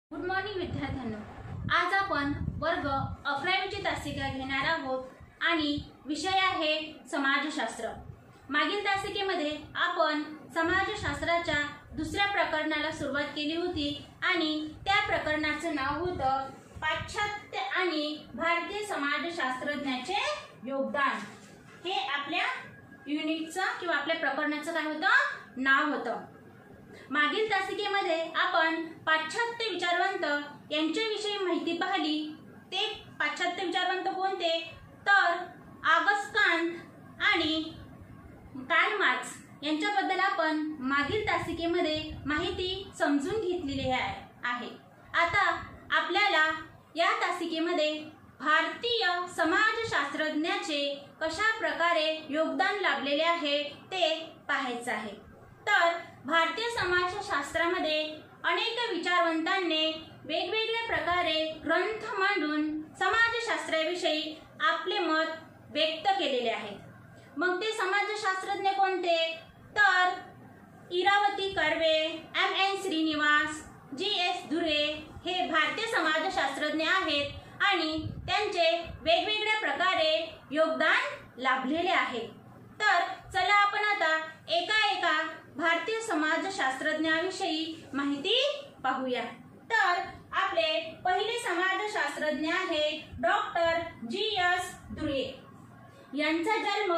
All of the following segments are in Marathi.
गुड मॉर्निंग विद्यार्थ्यांनो, आज आपण वर्ग 11वीची तासिका घेणार आहोत आणि विषय आहे समाजशास्त्र। मागील तासिकेमध्ये आपण समाजशास्त्राच्या दुसऱ्या प्रकरणाला सुरुवात केली होती आणि त्या प्रकरणाचं नाव होतं पाश्चात्य आणि भारतीय समाजशास्त्रज्ञाचे योगदान। हे आपल्या युनिटचं किंवा आपल्या प्रकरणाचं काय होतं, नाव होतं। मागील तासिकेमध्ये आपण पाश्चात्य विचारवंत यांच्याविषयी माहिती पाहिली। ते पाश्चात्य विचारवंत कोणते, तर ऑगस्ट कांत आणि कार्ल मार्क्स यांच्याबद्दल आपण मागील तासिकेमध्ये माहिती समजून घेतलेली आहे। आता आपल्याला या तासिकेमध्ये भारतीय समाजशास्त्रज्ञाचे कशा प्रकारे योगदान लाभलेले आहे ते पाहायचं आहे। तर भारतीय समाजशास्त्रामध्ये अनेक विचारवंतांनी वेगवेगळ्या प्रकारे ग्रंथ मांडून समाजशास्त्राविषयी आपले मत व्यक्त केलेले आहेत। मग ते समाजशास्त्रज्ञ कोणते, तर इरावती कर्वे, एम.एन. श्रीनिवास, जी.एस. धुरे हे भारतीय समाजशास्त्रज्ञ आहेत आणि त्यांचे वेगवेगळ्या प्रकारे योगदान लाभलेले आहे। तर चला आपण आता एका भारतीय समाजशास्त्रज्ञाविषयी माहिती पाहूया। तर आपले पहिले समाजशास्त्रज्ञ आहे डॉक्टर जी.एस. धुरे। यांचा जन्म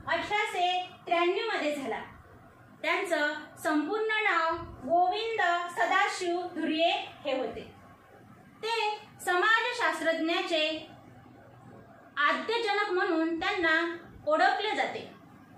1893 मध्ये झाला। त्यांचं संपूर्ण नाव गोविंद सदाशिव धुरे हे होते। ते समाजशास्त्रज्ञाचे आद्यजनक म्हणून त्यांना ओळखले जाते।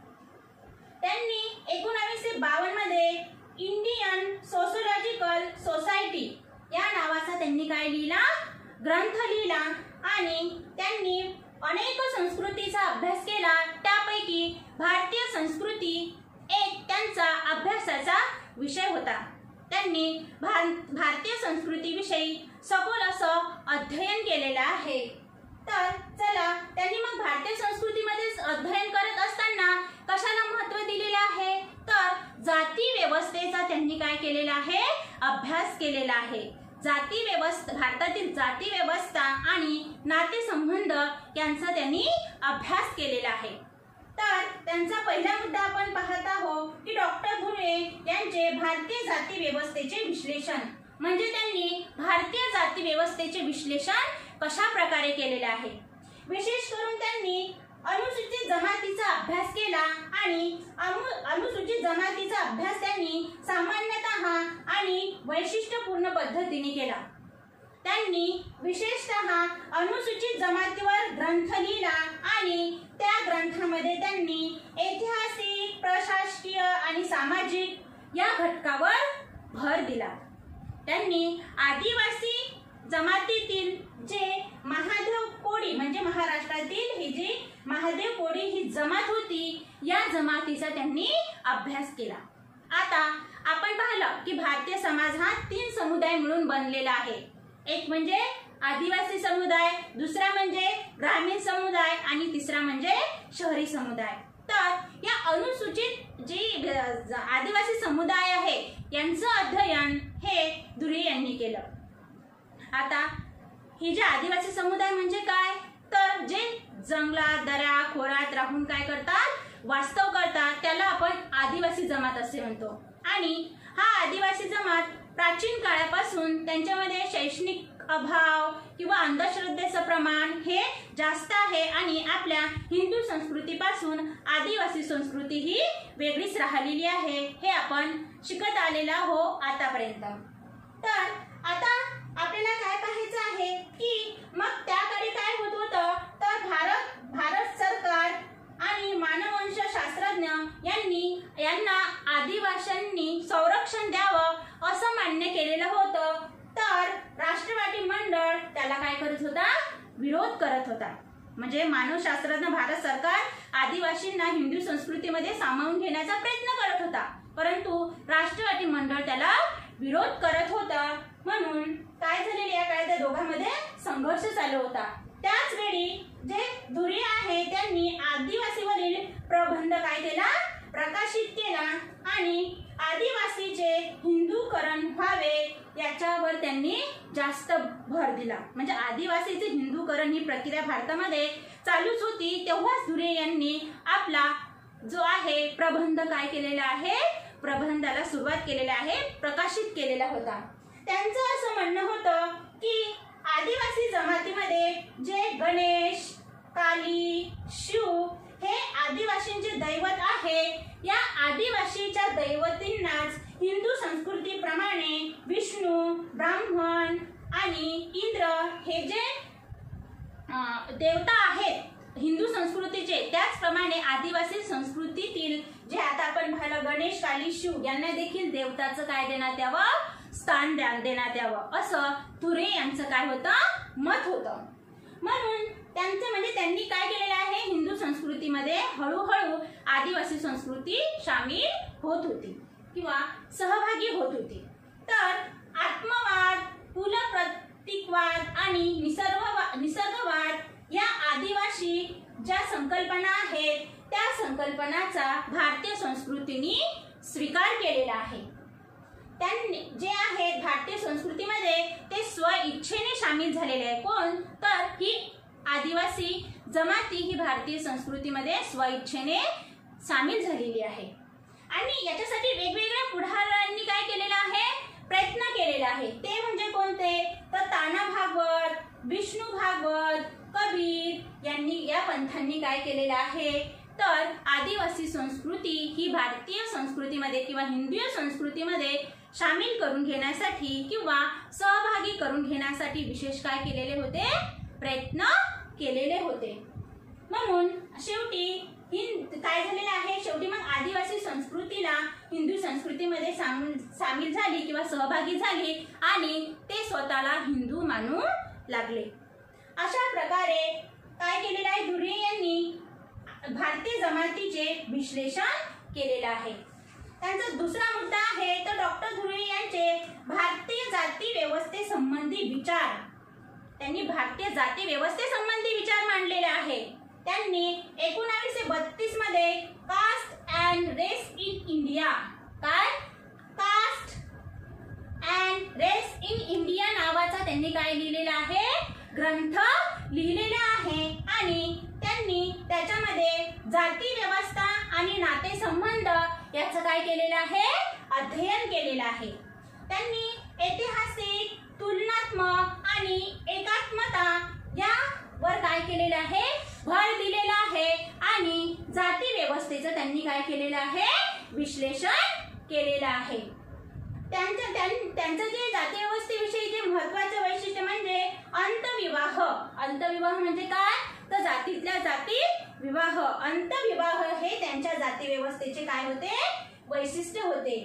त्यांनी 1952 मध्ये इंडियन सोशियोलॉजिकल सोसायटी या नावाचा त्यांनी काय लिहिला, ग्रंथ लिहिला आणि त्यांनी अनेक संस्कृतीचा अभ्यास केला। त्यापैकी भारतीय संस्कृती एक त्यांचा अभ्यासाचा विषय होता। त्यांनी भारतीय संस्कृतीविषयी सखोल असं अध्ययन केलेलं आहे। तर चला, त्यांनी मग भारतीय संस्कृतीमध्ये अध्ययन करत असताना कशाला महत्त्व दिलेले आहे, तर जाती व्यवस्थेचा त्यांनी काय केलेला आहे, अभ्यास केलेला आहे। जाती व्यवस्था, भारतातील जाती व्यवस्था आणि नातेसंबंध यांचा त्यांनी अभ्यास केलेला आहे। तर त्यांचा पहिला मुद्दा आपण पाहत आहोत की डॉक्टर धुरे यांचे भारतीय जाती व्यवस्थेचे विश्लेषण, म्हणजे त्यांनी भारतीय जाती व्यवस्थेचे विश्लेषण कशा प्रकारे केलेले आहे। विशेष करून त्यांनी अनुसूचित जमातीचा अभ्यास केला आणि अनुसूचित जमातीचा अभ्यास त्यांनी सामान्यतः आणि वैशिष्ट्यपूर्ण पद्धतीने केला। त्यांनी विशेषतः अनुसूचित जमातीवर ग्रंथ लिहिला आणि त्या ग्रंथामध्ये त्यांनी ऐतिहासिक, प्रशासकीय आणि सामाजिक या घटकावर भर दिला। त्यांनी आदिवासी जमातीतील जे महादेव कोळी, म्हणजे महाराष्ट्रातील ही जी महादेव कोळी ही जमात होती, या जमातीचा त्यांनी अभ्यास केला। आता आपण पाहिलं की भारतीय समाज हा 3 समुदाय मिळून बनलेला आहे। एक म्हणजे आदिवासी समुदाय, दुसरा म्हणजे ग्रामीण समुदाय आणि तिसरा म्हणजे शहरी समुदाय। तर या अनुसूचित जी आदिवासी समुदाय आहे यांचं अध्ययन हे धुरे यांनी केलं। आता ही जे आदिवासी समुदाय म्हणजे काय, तर जे जंगलात, दऱ्या खोऱ्यात राहून काय करतात, वास्तव करतात, त्याला आपण आदिवासी जमात असे म्हणतो। आणि हा आदिवासी जमात प्राचीन काळापासून त्यांच्यामध्ये शैक्षणिक अभाव किंवा अंधश्रद्धेचं प्रमाण हे जास्त आहे आणि आपल्या हिंदू संस्कृतीपासून आदिवासी संस्कृती ही वेगळीच राहिलेली आहे, हे आपण शिकत आलेलो आहोत आतापर्यंत। तर आता आपल्याला काय पाहायचं आहे की मग त्याकडे काय होत होतं, तर भारत सरकार आणि मानववंश शास्त्रज्ञ यांना आदिवासींनी संरक्षण द्यावं असं मान्य केलेलं होतं। तर राष्ट्रवादी मंडळ त्याला काय करत होता, विरोध करत होता। म्हणजे मानवशास्त्रज्ञ भारत सरकार आदिवासींना हिंदू संस्कृतीमध्ये सामावून घेण्याचा प्रयत्न करत होता, परंतु राष्ट्रवादी मंडळ त्याला विरोध करत होता। म्हणून काय झालेले या काळात त्या दोघांमध्ये संघर्ष चालू होता। त्याच वेळी जे धुरे आहे त्यांनी आदिवासीवरील प्रबंध काय केला, प्रकाशित केला आणि आदिवासीचे हिंदूकरण व्हावे याच्यावर त्यांनी जास्त भर दिला. म्हणजे आदिवासीचे हिंदूकरण ही प्रक्रिया भारतामध्ये चालूच होती, तेव्हाच धुरे यांनी आपला जो आहे प्रबंध काय केलेला आहे, प्रबंधाला सुरुवात केलेली आहे, प्रकाशित केलेला होता. त्यांचं असं म्हणणं होतं की आदिवासी जमातीमध्ये जे गणेश, काली, शिव हे आदिवासींचे दैवत आहे, या आदिवासीच्या दैवतींनाच हिंदू संस्कृतीप्रमाणे विष्णू, ब्राह्मण आणि इंद्र हे जे देवता आहेत हिंदू संस्कृतीचे, त्याचप्रमाणे आदिवासी संस्कृतीतील जे आता आपण पाहिलं गणेश, काली, शिव यांना देखील देवताचं काय देण्यात यावं, स्थान देण्यात यावं, असं धुरे यांचं काय होतं, मत होतं. म्हणून त्यांचं म्हणजे त्यांनी काय केलेलं आहे, हिंदू संस्कृतीमध्ये हळूहळू आदिवासी संस्कृती सामील होत होती किंवा सहभागी होत होती. तर आत्मवाद, कुलप्रतीकवाद आणि निसर्गवाद या आदिवासी ज्या संकल्पना आहेत त्या संकल्पनाचा भारतीय संस्कृतीने स्वीकार केलेला आहे. त्यांनी जे आहेत भारतीय संस्कृतीमध्ये ते स्वइच्छेने सामील झालेले आहे. कोण तर ही आदिवासी जमाती ही भारतीय संस्कृतीमध्ये स्वइच्छेने सामील झालेली आहे. आणि याच्यासाठी वेगवेगळ्या पुढाऱ्यांनी काय केलेलं आहे, प्रयत्न केलेला आहे. ते म्हणजे कोणते तर ताना भागवत, विष्णू भागवत, कबीर यांनी या पंथांनी काय केलेलं आहे तर आदिवासी संस्कृती ही भारतीय संस्कृतीमध्ये किंवा हिंदू संस्कृतीमध्ये सामील करून घेण्यासाठी किंवा सहभागी करून घेण्यासाठी विशेष काय केलेले होते, प्रयत्न केलेले होते. म्हणून शेवटी काय झालेलं आहे, शेवटी मग आदिवासी संस्कृतीला हिंदू संस्कृतीमध्ये सामील झाली किंवा सहभागी झाली आणि ते स्वतःला हिंदू मानू लागले. अशा प्रकारे काय केलेलं आहे, धुरे यांनी भारतीय जमातीचे विश्लेषण केलेलं आहे. त्यांचा दुसरा मुद्दा आहे तर डॉक्टर धुरे यांचे भारतीय जाती व्यवस्थेसंबंधी विचार, त्यांनी भारतीय जाती व्यवस्थेसंबंधी विचार मांडलेले आहे. त्यांनी 1932 मध्ये caste and race in India, काय caste and race in India नावाचा त्यांनी काय लिहिलेला आहे, ग्रंथ लिहिलेला आहे. आणि त्यांनी त्याच्यामध्ये जाती व्यवस्था आणि नातेसंबंध याचं काय केलेलं आहे, अध्ययन केलेलं आहे. त्यांनी ऐतिहासिक, तुलनात्मक आणि एकात्मता यावर काय केलेलं आहे, भर दिलेला आहे. आणि जाती व्यवस्थेचं त्यांनी काय केलेलं आहे, विश्लेषण केलेलं आहे. त्यांचं जे जाती व्यवस्थेविषयी जे महत्त्वाचं वैशिष्ट्य म्हणजे अंतविवाह. अंतविवाह म्हणजे काय तर जातीतल्या जातीत विवाह. अंतविवाह हे त्यांच्या जाती व्यवस्थेचे काय होते, वैशिष्ट्य होते.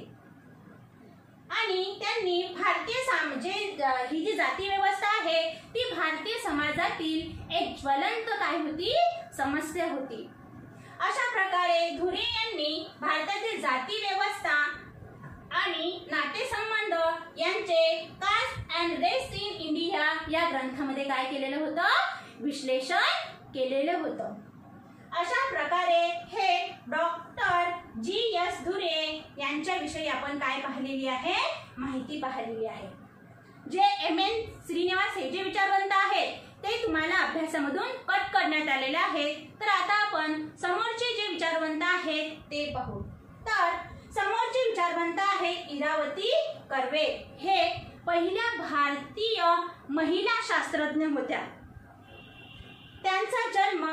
आणि त्यांनी भारतीय ही जी जाती व्यवस्था आहे ती भारतीय समाजातील एक ज्वलंत काय होती, समस्या होती. अशा प्रकारे धुरे यांनी भारतातील जाती व्यवस्था आणि नातेसंबंध यांचे caste and race in India या ग्रंथामध्ये काय केलेलं होतं, विश्लेषण केलेलं होतं. अशा प्रकारे हे डॉक्टर जी.एस. धुरे यांच्याविषयी आपण काय पाहिलेली आहे, माहिती पाहिलेली आहे. जे एम.एन. श्रीनिवास हे जे विचारवंत आहेत ते तुम्हाला अभ्यासामधून कट करण्यात आलेले आहेत. तर आता आपण समोरचे जे विचारवंत आहेत ते पाहू. तर समोरचे विचारवंत आहे इरावती कर्वे. हे पहिल्या भारतीय महिला शास्त्रज्ञ होत्या. त्यांचा जन्म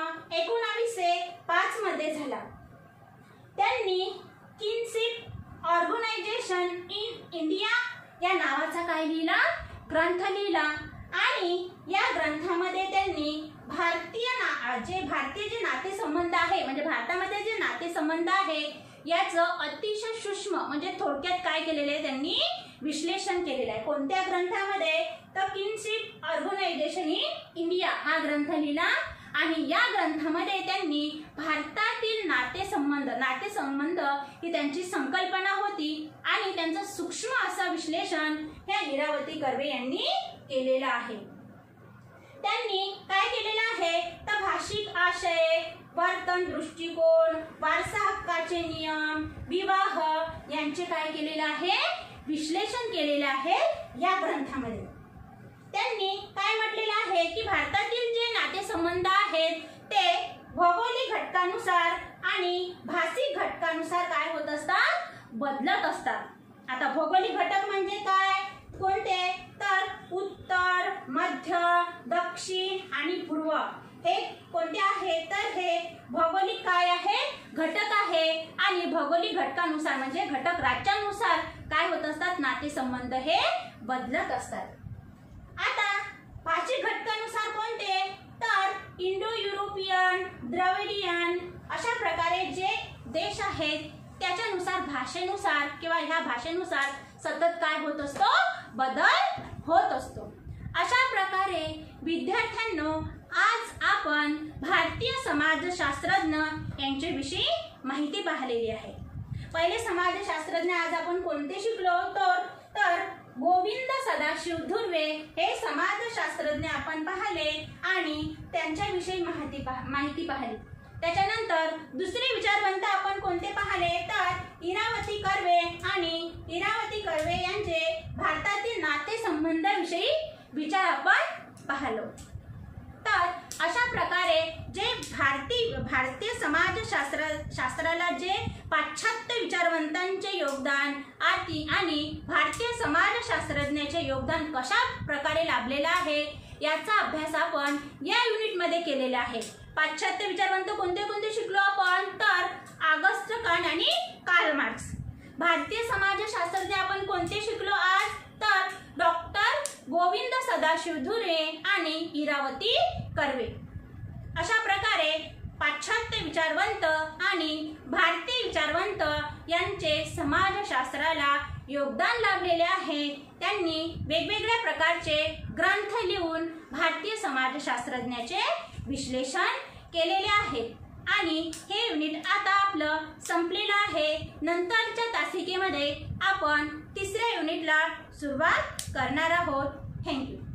1905 मध्ये झाला. त्यांनी किन्सिप ऑर्गनायझेशन इन इंडिया या नावाचा काय लिहिला, ग्रंथ लिहिला. आणि या ग्रंथामध्ये त्यांनी भारतीय जे नातेसंबंध आहे म्हणजे भारतामध्ये जे नातेसंबंध आहे याचं अतिशय सूक्ष्म म्हणजे थोडक्यात काय केलेलं आहे, त्यांनी विश्लेषण केलेलं आहे. कोणत्या ग्रंथामध्ये तर किन्सिप ऑर्गनायझेशन इन इंडिया हा ग्रंथ लिहिला. आणि या ग्रंथामध्ये त्यांनी भारतातील नातेसंबंध ही त्यांची संकल्पना होती आणि त्यांचं सूक्ष्म असं विश्लेषण ह्या इरावती कर्वे यांनी केलेलं आहे. त्यांनी काय केलेलं आहे तर भाषिक आशय वर्तन दृष्टिकोन, वारसा हक्काचे नियम, विवाह यांचे काय केलेलं आहे, विश्लेषण केलेलं आहे या ग्रंथामध्ये. त्यांनी काय म्हटलेलं आहे की भारतातील जे नातेसंबंध आहेत ते भौगोलिक घटकानुसार आणि भाषिक घटकानुसार काय होत असतात, बदलत असतात. आता भौगोलिक घटक म्हणजे काय, कोणते, तर उत्तर, मध्य, दक्षिण आणि पूर्व हे कोणते आहे, तर हे भौगोलिक काय आहे, घटक आहे. आणि भौगोलिक घटकानुसार म्हणजे घटक राज्यानुसार काय होत असतात, नातेसंबंध हे बदलत असतात. आता भाषिक घटकानुसार कोणते, तर इंडो युरोपियन, द्रविडियन अशा प्रकारे जे देश आहेत त्याच्यानुसार भाषेनुसार किंवा ह्या भाषेनुसार सतत काय होत असतो, बदल होत असतो. अशा प्रकारे विद्यार्थ्यांनो आज आपण भारतीय समाजशास्त्रज्ञ यांच्याविषयी माहिती पाहिलेली आहे. पहिले समाजशास्त्रज्ञ आज आपण कोणते शिकलो तर गोविंद सदाशिव धुर्वे हे समाजशास्त्रज्ञ आपण पाहिले आणि त्यांच्याविषयी माहिती पाहिली. त्याच्यानंतर दुसरे विचारवंत आपण कोणते पाहिले, तर इरावती कर्वे आणि इरावती कर्वे यांचे भारतातील नातेसंबंधाविषयी विचार आपण पाहिलो. तर अशा प्रकारे जे भारतीय समाजशास्त्राला जे पाश्चात्य विचारवंतांचे योगदान आणि भारतीय समाजशास्त्रज्ञाचे योगदान कशा प्रकारे लाभलेलं आहे याचा अभ्यास आपण या युनिटमध्ये केलेला आहे. पाश्चात्य विचारवंत कोणते कोणते शिकलो आपण, तर ऑगस्ट कांट आणि कार्ल मार्क्स. भारतीय समाजशास्त्रज्ञ आपण कोणते शिकलो आज, तर डॉक्टर गोविंद सदाशिव धुर्वे आणि इरावती कर्वे. अशा प्रकारे पाश्चात्य विचारवंत आणि भारतीय विचारवंत यांचे समाजशास्त्राला योगदान लाभलेले आहे. त्यांनी वेगवेगळ्या प्रकारचे ग्रंथ लिहून भारतीय समाजशास्त्रज्ञाचे विश्लेषण केलेले आहे. आणि हे युनिट आता आपलं संपलेलं आहे. नंतरच्या तासिकेमध्ये आपण तिसऱ्या युनिटला सुरुवात करणार आहोत. थँक्यू.